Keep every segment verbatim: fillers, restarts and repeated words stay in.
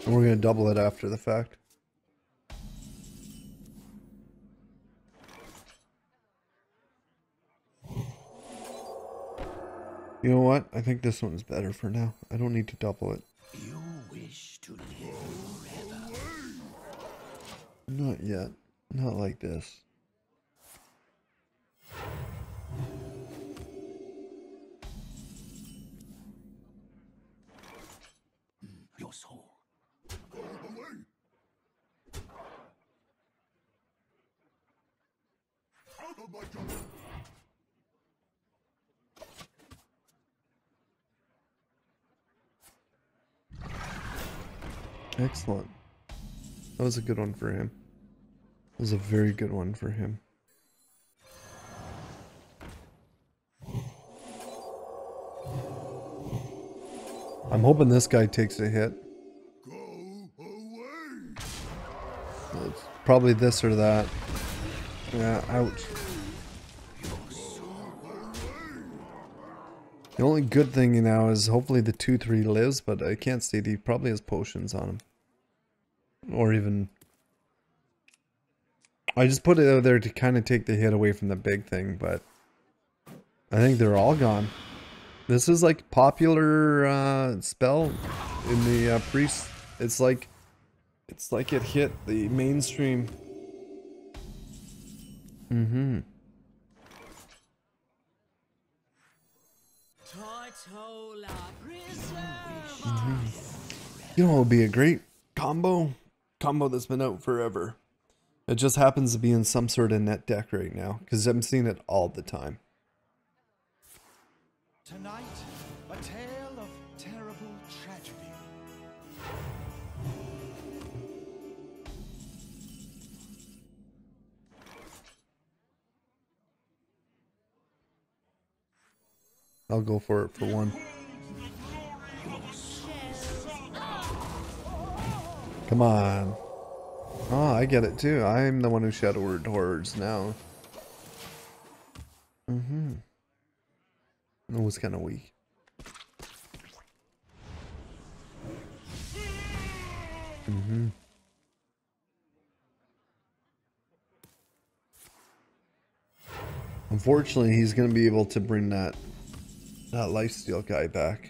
We're gonna double it after the fact. You know what? I think this one's better for now. I don't need to double it. You wish to live forever? Not yet. Not like this. Your soul. Go away. Out of my jungle. Excellent. That was a good one for him. That was a very good one for him. I'm hoping this guy takes a hit. Go away. It's probably this or that. Yeah, ouch. The only good thing now is hopefully the two three lives, but I can't see it. He probably has potions on him. Or even... I just put it out there to kind of take the hit away from the big thing, but... I think they're all gone. This is like popular uh, spell in the uh, priest. It's like... It's like it hit the mainstream. Mm-hmm. Mm-hmm. You know what would be a great combo? Combo that's been out forever. It just happens to be in some sort of net deck right now, because I'm seeing it all the time. Tonight, a tale of terrible tragedy. I'll go for it for one. Come on. Oh, I get it too. I'm the one who shadowed horrors now. Mm-hmm. It was kind of weak. Mm-hmm. Unfortunately, he's going to be able to bring that that lifesteal guy back.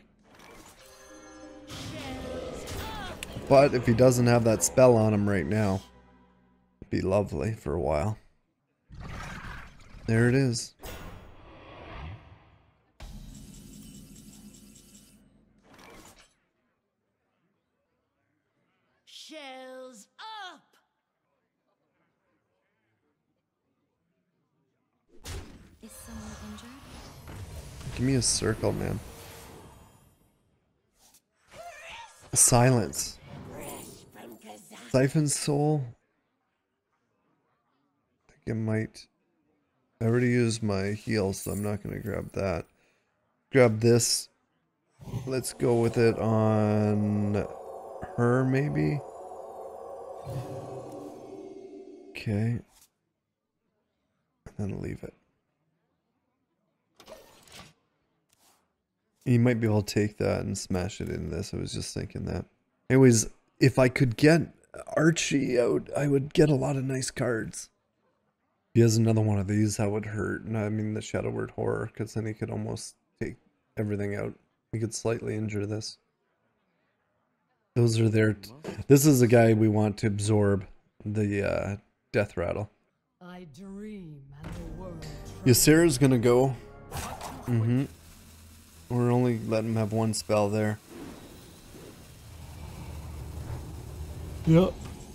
But if he doesn't have that spell on him right now, it'd be lovely for a while. There it is. Shells up! Is someone injured? Give me a circle, man. Silence. Siphon Soul. I think it might. I already used my heal, so I'm not going to grab that. Grab this. Let's go with it on her, maybe. Okay. And then leave it. You might be able to take that and smash it in this. I was just thinking that. Anyways, if I could get Archie out, I would get a lot of nice cards. If he has another one of these, that would hurt. No, I mean the Shadow Word Horror, because then he could almost take everything out. He could slightly injure this. Those are there. This is the guy we want to absorb the uh, Death Rattle. I dream and the world Ysera's gonna go. Mm-hmm. We're only letting him have one spell there. Yep.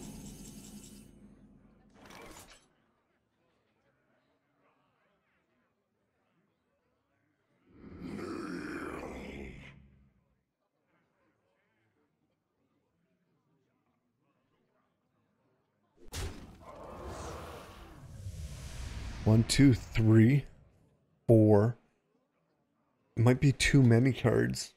One, two, three, four. It might be too many cards.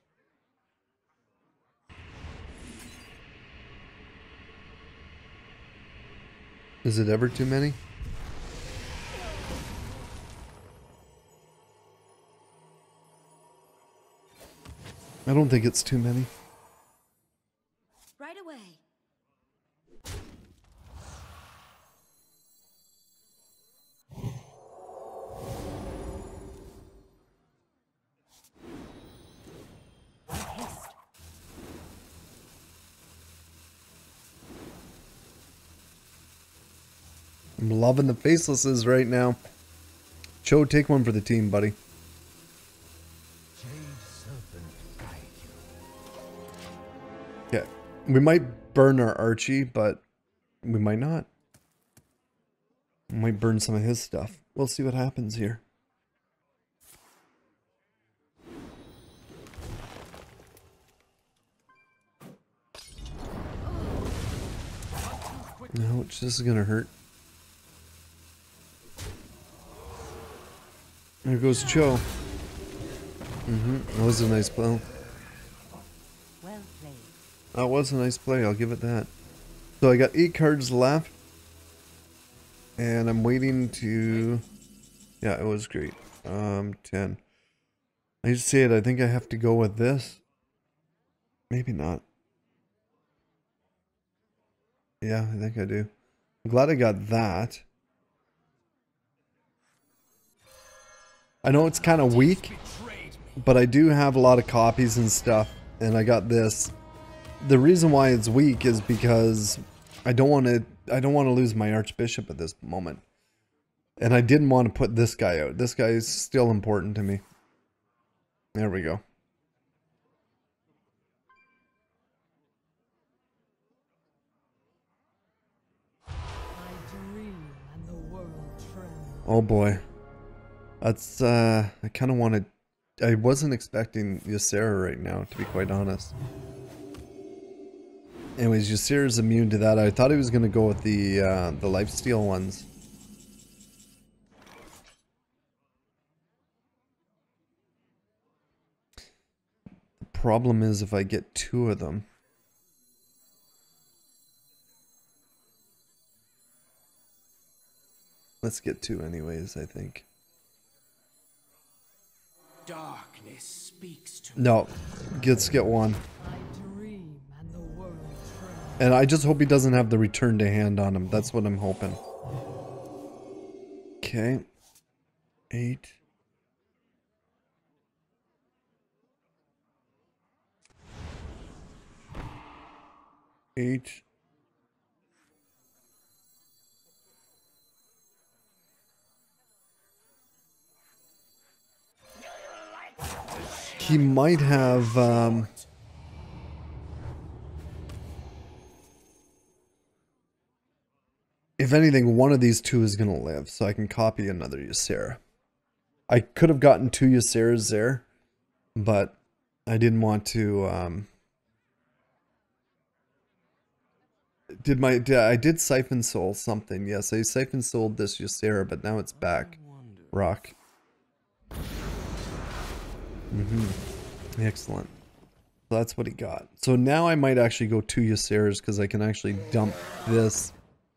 Is it ever too many? I don't think it's too many. Right away. I'm loving the facelesses right now. Cho, take one for the team, buddy. Yeah, we might burn our Archie, but we might not. We might burn some of his stuff. We'll see what happens here. Ouch, this is gonna hurt. There goes Cho. Mm-hmm. That was a nice play. Well played. That was a nice play, I'll give it that. So I got eight cards left. And I'm waiting to... Yeah, it was great. Um, ten. I just say it, I think I have to go with this. Maybe not. Yeah, I think I do. I'm glad I got that. I know it's kind of weak, but I do have a lot of copies and stuff, and I got this. The reason why it's weak is because I don't want to I don't want to lose my Archbishop at this moment. And I didn't want to put this guy out. This guy is still important to me. There we go. I dream and the world trembles. Oh boy. That's, uh, I kind of wanted, I wasn't expecting Ysera right now, to be quite honest. Anyways, Ysera's immune to that. I thought he was going to go with the, uh, the lifesteal ones. The problem is if I get two of them. Let's get two anyways, I think. Darkness speaks to me. No, let's get one. I dream and the world trembles. And I just hope he doesn't have the return to hand on him. That's what I'm hoping. Okay. Eight. Eight. He might have, um... if anything, one of these two is going to live, so I can copy another Ysera. I could have gotten two Yseras there, but I didn't want to, um... Did my... Did, I did Siphon Soul something, yes. I Siphon Souled this Ysera, but now it's back. Rock. Mm-hmm. Excellent. So that's what he got. So now I might actually go two Yseras because I can actually dump this.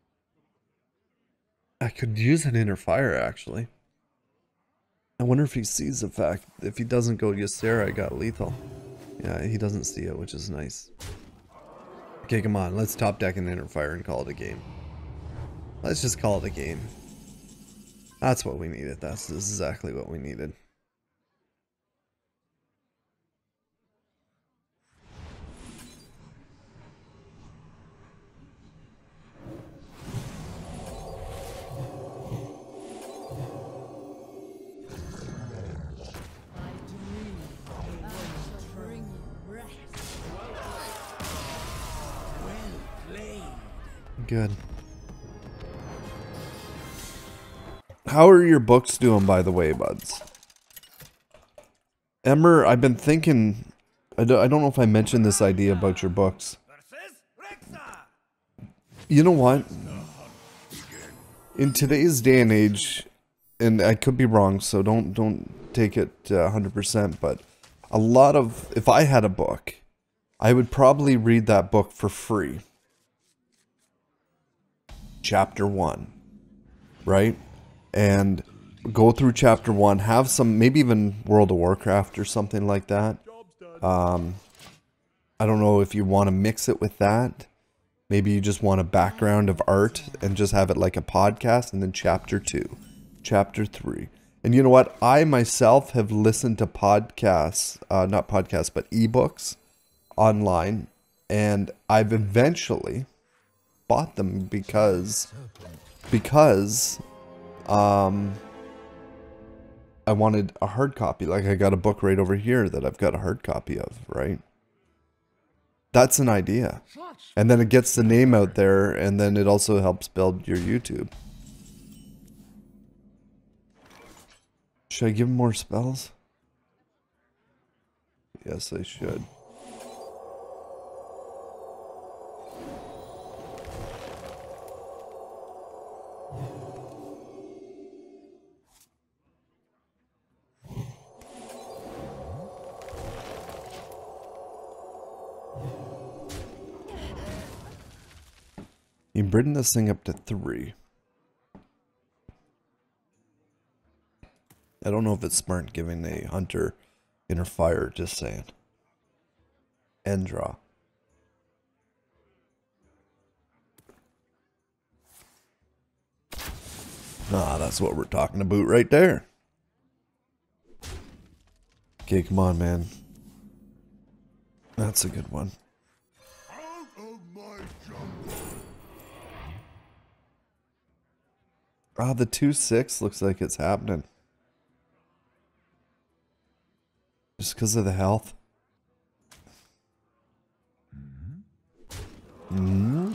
I could use an Inner Fire actually. I wonder if he sees the fact. If he doesn't go Ysera, I got lethal. Yeah, he doesn't see it, which is nice. Okay, come on. Let's top deck an Inner Fire and call it a game. Let's just call it a game. That's what we needed. That's exactly what we needed. Good. How are your books doing, by the way, buds? Emmer, I've been thinking... I don't, I don't know if I mentioned this idea about your books. You know what? In today's day and age, and I could be wrong, so don't don't take it uh, one hundred percent, but a lot of... If I had a book, I would probably read that book for free. Chapter one, right? And go through chapter one, have some, maybe even World of Warcraft or something like that. Um, I don't know if you want to mix it with that. Maybe you just want a background of art and just have it like a podcast, and then chapter two, chapter three. And you know what? I myself have listened to podcasts, uh, not podcasts, but ebooks online, and I've eventually bought them because because um, I wanted a hard copy. Like I got a book right over here that I've got a hard copy of, right? That's an idea. And then it gets the name out there, and then it also helps build your YouTube. Should I give him more spells? Yes, I should. You bring this thing up to three. I don't know if it's smart giving a hunter inner fire, just saying. End draw. Ah, that's what we're talking about right there. Okay, come on, man. That's a good one. Out of my jungle. Ah, the two six looks like it's happening. Just because of the health. Mm-hmm.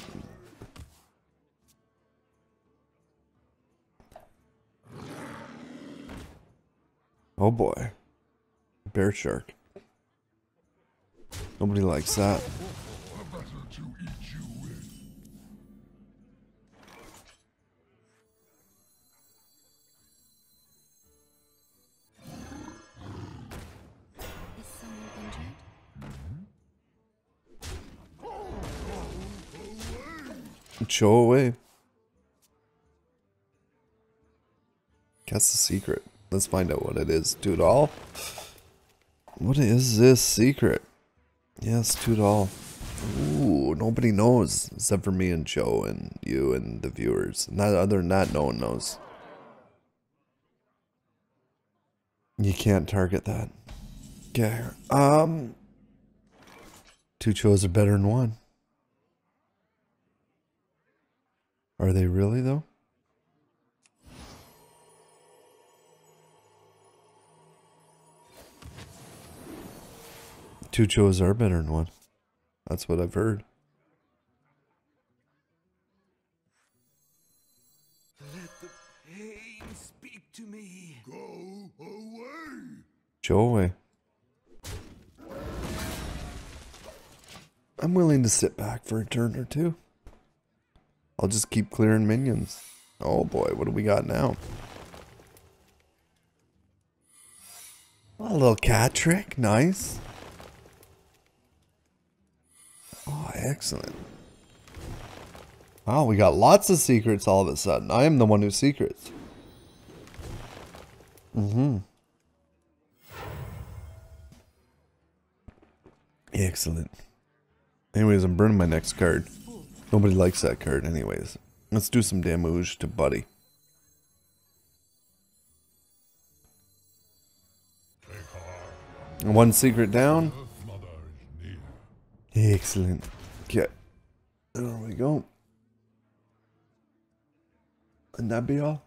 Oh boy. Bear shark. Nobody likes that. Better to eat you in. Is someone injured? Show away. Guess the secret. Let's find out what it is. Dude, all. What is this secret? Yes, two doll. Ooh, nobody knows except for me and Joe and you and the viewers. Not other than that, no one knows. You can't target that. Okay. Um. Two Chos are better than one. Are they really though? Two Chos are better than one. That's what I've heard. Let the pain speak to me. Go away. Show away. I'm willing to sit back for a turn or two. I'll just keep clearing minions. Oh boy, what do we got now? A little cat trick, nice. Oh, excellent. Wow, we got lots of secrets all of a sudden. I am the one who's secrets. Mm-hmm. Excellent. Anyways, I'm burning my next card. Nobody likes that card anyways. Let's do some damage to Buddy. One secret down. Mother is near. Excellent. Okay. There we go. And that be all?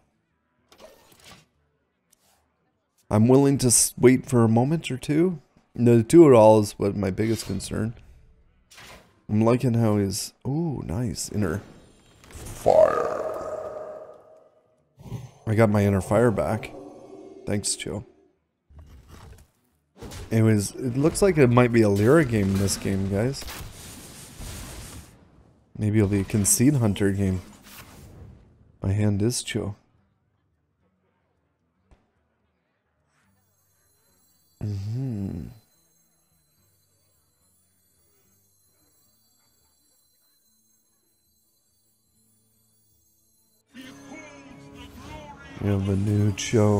I'm willing to s- wait for a moment or two. The two it all is what my biggest concern. I'm liking how he's... Oh, nice. Inner fire. I got my inner fire back. Thanks, Joe. Anyways, it looks like it might be a Lyra game in this game, guys. Maybe it'll be a Conceit Hunter game. My hand is Joe. Mm-hmm. We have a new show.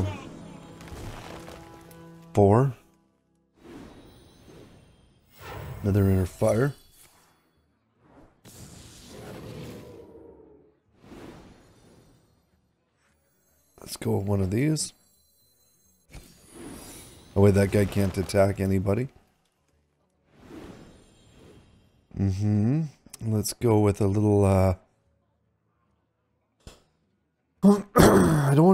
Four. Another inner fire. Let's go with one of these. Oh wait, that guy can't attack anybody. Mm-hmm. Let's go with a little uh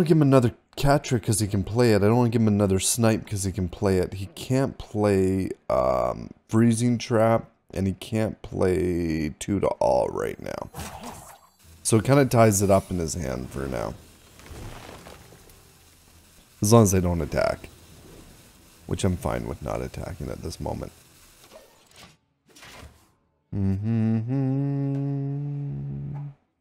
want to give him another cat trick because he can play it. I don't want to give him another snipe because he can play it. He can't play um, freezing trap, and he can't play two to all right now. So it kind of ties it up in his hand for now. As long as they don't attack. Which I'm fine with not attacking at this moment. Mm-hmm.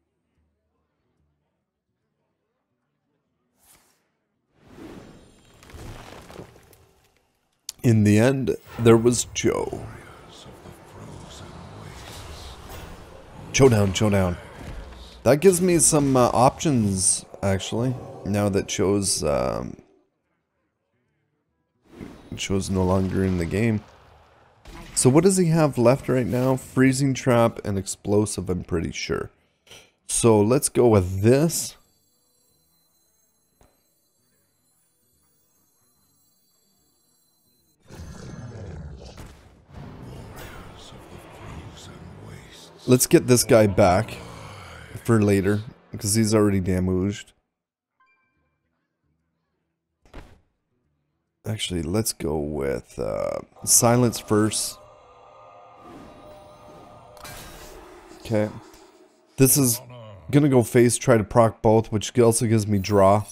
In the end, there was Joe. Showdown, showdown. That gives me some uh, options, actually. Now that Joe's, um, Joe's no longer in the game. So what does he have left right now? Freezing trap and explosive, I'm pretty sure. So let's go with this. Let's get this guy back for later, because he's already damaged. Actually, let's go with uh, silence first. Okay. This is gonna go face, try to proc both, which also gives me draw.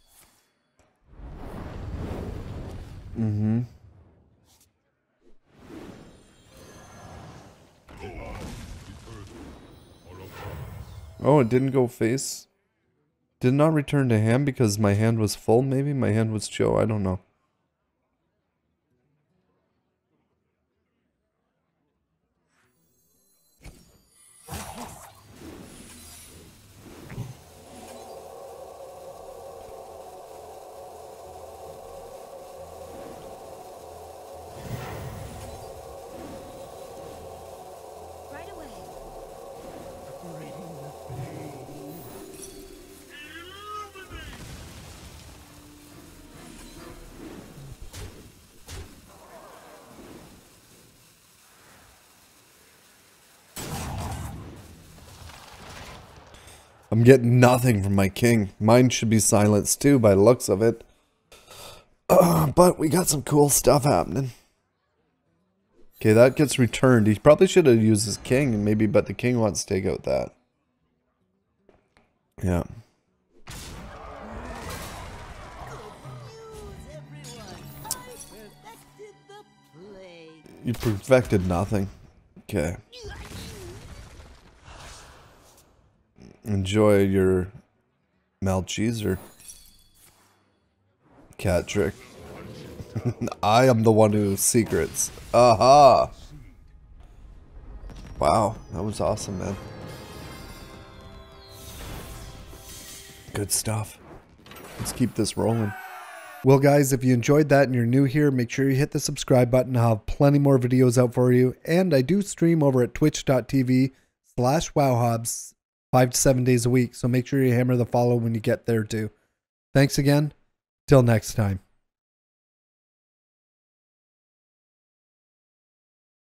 Mm-hmm. Oh, it didn't go face. Did not return to hand because my hand was full, maybe? My hand was Joe, I don't know. Right away. I'm getting nothing from my king. Mine should be silenced too by the looks of it. Uh, but we got some cool stuff happening. Okay, that gets returned. He probably should have used his king, and maybe, but the king wants to take out that. Yeah. You perfected nothing. Okay. Enjoy your Malcheeser cat trick. I am the one who secrets. Aha! Wow, that was awesome, man. Good stuff. Let's keep this rolling. Well, guys, if you enjoyed that and you're new here, make sure you hit the subscribe button. I'll have plenty more videos out for you. And I do stream over at twitch.tv slash wowhobs five to seven days a week. So make sure you hammer the follow when you get there too. Thanks again. Till next time.